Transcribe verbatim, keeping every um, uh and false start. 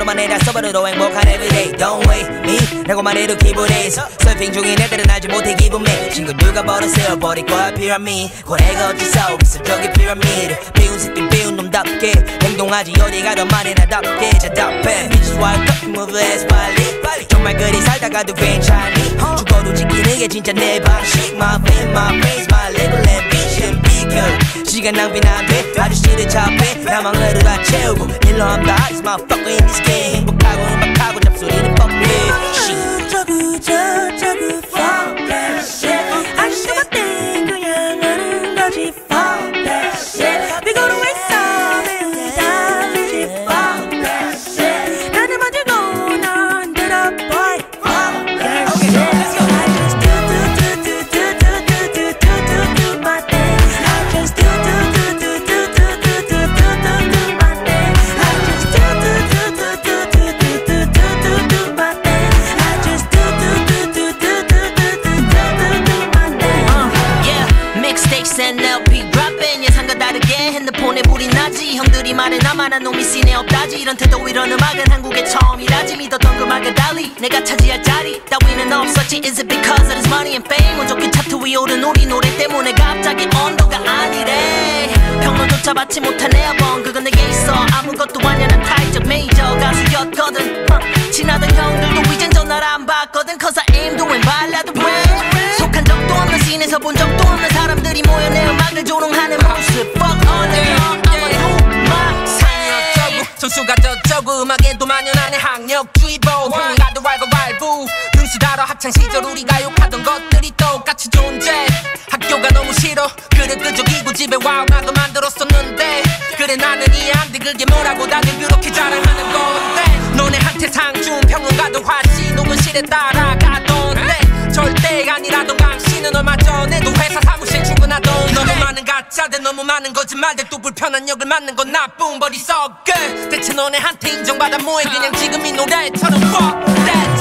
너만 해라 써버려도 행복한 everyday Don't wait me 라고만 해도 기분해서 서핑 중인 애들은 알지 못해 기분 매 친구 누가 벌었어요 버릴 거야 피라미드 고래가 어디서 있어 저기 피라미드 비운 새끼 비운 놈답게 행동하지 어디 가든 말해 나답게 대답해 You just walk up move as 빨리 정말 그리 살다가도 괜찮니 죽어도 지키는 게 진짜 내 방식 My fame my face my label ambition 비결 시간 낭비는 안돼 아저씨를 잡해 나만 하루 다 채우고 일로 하면 다 hottest motherfucker in this game 행복하고 음악하고 잡소리는 fuck me 저구 저 저구 fuck that shit 아저씨가 땡 그냥 하는 거지 fuck that shit We go to waste time 달리지 fuck that shit 나는 만들고 넌 들어 boy fuck that shit I just do do do do do do do do do do do my thing I just do do do do do do do do do do do my thing I just do do do do do do do do do do do my thing I just do do do do do do do do do do my thing Yeah mixtapes and 엘피 dropping 예상과 다르게 핸드폰에 불이 나지 형들이 말해 나만한 놈이 씬에 없다지 이런 태도 이런 음악은 한국에 처음이라지 믿었던 그 음악을 달리 내가 차지할 자리 따위는 없었지 Is it because of this money and fame 운 좋게 차트 위에 오른 우리 노래 때문에 갑자기 온도가 아니래 평론조차 받지 못한 앨범 그건 내게 있어 아무것도 아니야 난 타이적 메이저 가수였거든 huh. 친하던 형들도 이젠 전화를 안 받거든 Cause I aim doing 발라드 rap 속한 적도 없는 씬에서 본 적도 없는 사람들이 모여 내 음악을 조롱하는 모습 Fuck all that I'ma do my thing 선수가 저쩌고 음악에도 만연하네 학력주의보 평가도 왈가왈부 등수다뤄 학창시절 우리가 욕하던 것들이 똑같이 존재 학교가 너무 싫어 그래 끄적이고 집에 와 음악을 만들었었는데 그래 나는 이해 안돼 그게 뭐라고 다들 그렇게 자랑하는 건데 너네한테 상준 평론가도 화씨 녹음실에 따라가던데 절대 아니라던 강씨는 얼마 전에도 회사 사무실 출근하던 너무 많은 가짜들 너무 많은 거짓말들 또 불편한 역을 맡는 건 나쁜 버리 썩을 대체 너네한테 인정받아 뭐해 그냥 지금 이 노래처럼 fuck that